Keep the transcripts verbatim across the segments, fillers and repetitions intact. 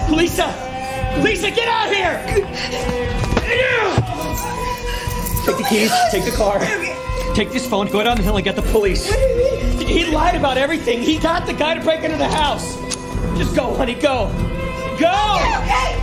Lisa! Lisa, get out here! Take the keys, take the car. Take this phone, go down the hill and get the police. What do you mean? He lied about everything. He got the guy to break into the house. Just go, honey, go. Go! Okay, okay.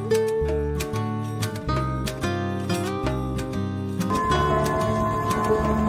You